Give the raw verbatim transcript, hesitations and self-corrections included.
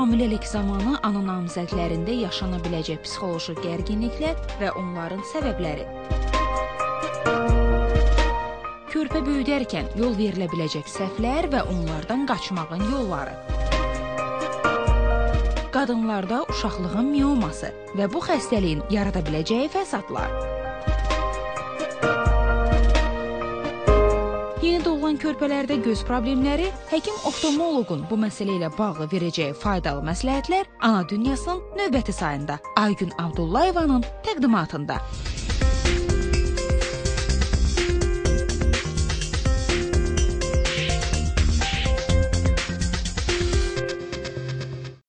Hamiləlik zamanı ana namizədlərində yaşana biləcək psixoloji gərginliklər və onların səbəbləri. Körpə böyüdərkən yol verilə biləcək səhvlər və onlardan qaçmağın yolları. Qadınlarda uşaqlığın mioması və bu xəstəliyin yarada biləcəyi fəsadlar. Yeni doğulan körpələrdə göz problemləri, həkim oftalmoloqun bu məsələ ilə bağlı verəcəyi faydalı məsləhətlər Ana Dünyasının növbəti sayında Aygün Abdullayevanın təqdimatında.